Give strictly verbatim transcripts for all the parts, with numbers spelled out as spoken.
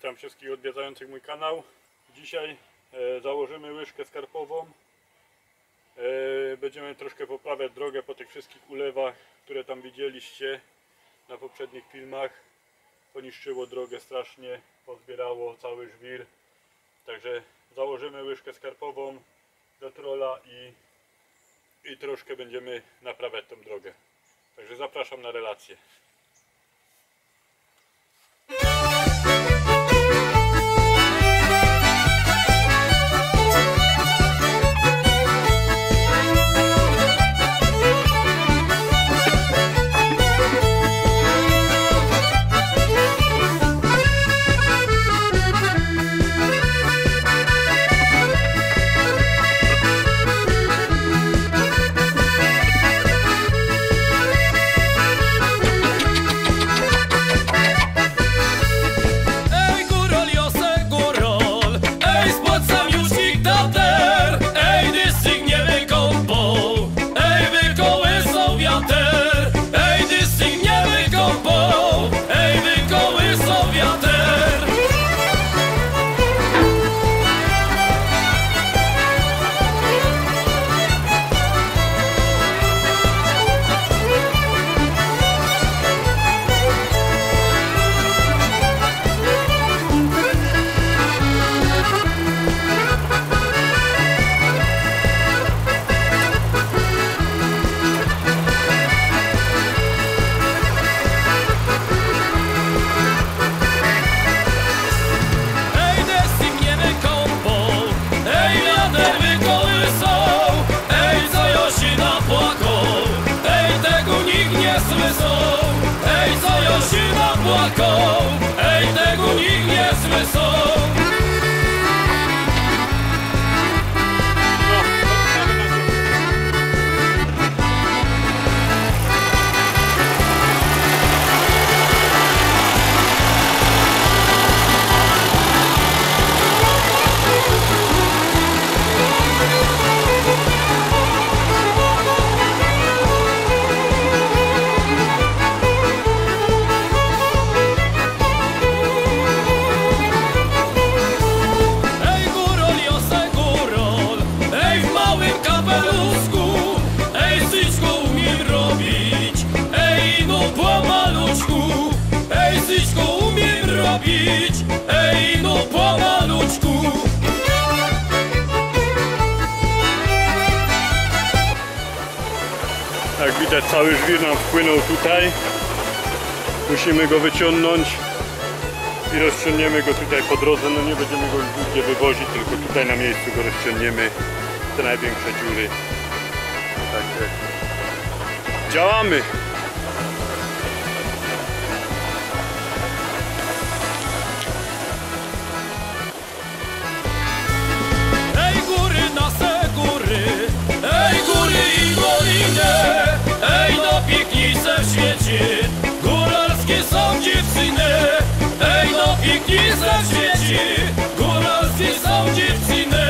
Witam wszystkich odwiedzających mój kanał. Dzisiaj e, założymy łyżkę skarpową. E, będziemy troszkę poprawiać drogę po tych wszystkich ulewach, które tam widzieliście na poprzednich filmach. Poniszczyło drogę strasznie, pozbierało cały żwir. Także założymy łyżkę skarpową do trolla i, i troszkę będziemy naprawiać tą drogę. Także zapraszam na relację. Ej, tego nikt nie słyszał. Ej, no pomaluczku. Jak widać, cały żwir nam wpłynął tutaj. Musimy go wyciągnąć i rozciągniemy go tutaj po drodze. No nie będziemy go już nigdzie wywozić, tylko tutaj na miejscu go rozciągniemy, te największe dziury. Także działamy! Ej, no piękniejsze w świecie góralskie są dziewczyny. Ej, no piękniejsze w świecie góralskie są dziewczyny.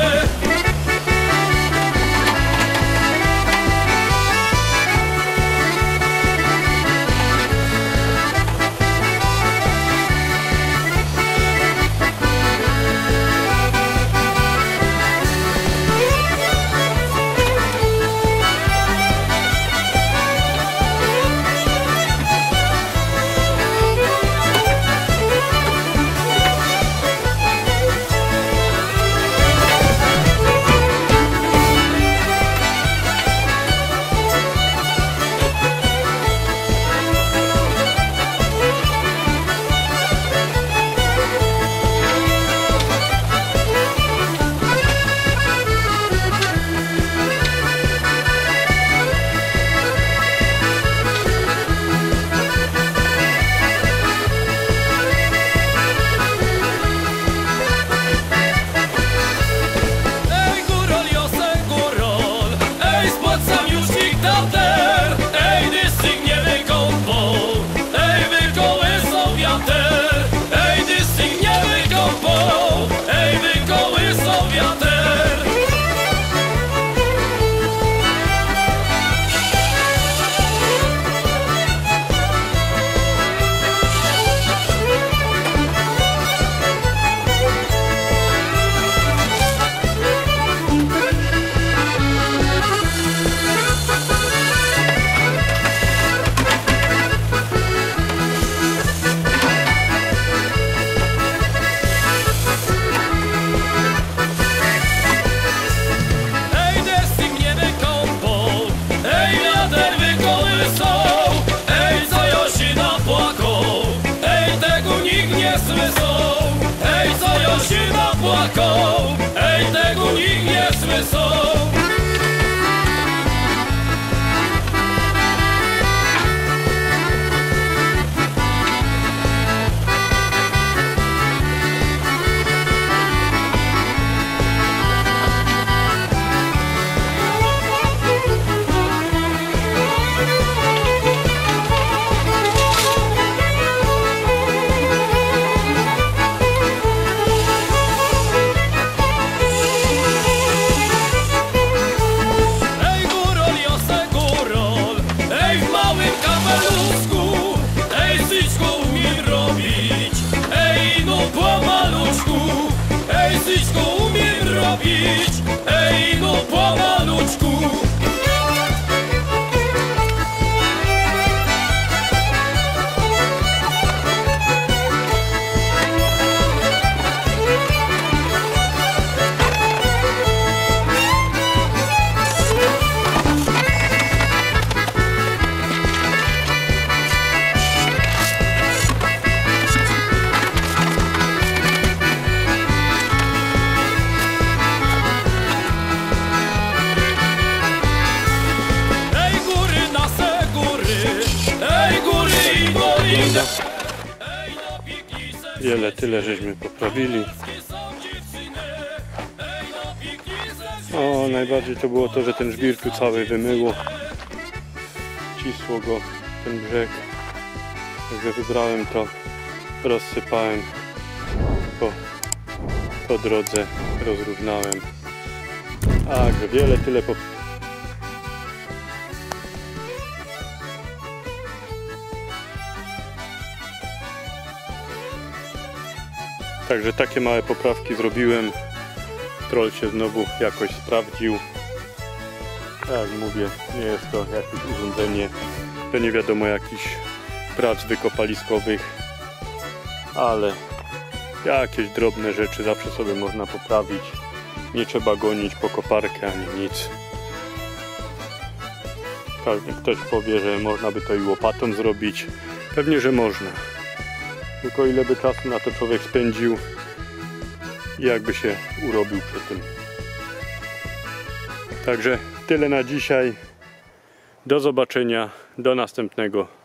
taką, ej, tego nikt nie słyszał. Ej, no pomaluczku. Wiele, tyle żeśmy poprawili. O, najbardziej to było to, że ten żwir tu cały wymyło. Cisło go ten brzeg. Także wybrałem to, rozsypałem po, po drodze, rozrównałem. Także wiele, tyle poprawili. Także takie małe poprawki zrobiłem. Troll się znowu jakoś sprawdził. Tak jak mówię, nie jest to jakieś urządzenie do nie wiadomo jakichś prac wykopaliskowych, ale jakieś drobne rzeczy zawsze sobie można poprawić. Nie trzeba gonić po koparkę ani nic. Każdy ktoś powie, że można by to i łopatą zrobić. Pewnie, że można. Tylko ile by czasu na to człowiek spędził i jakby się urobił przy tym. Także tyle na dzisiaj. Do zobaczenia. Do następnego.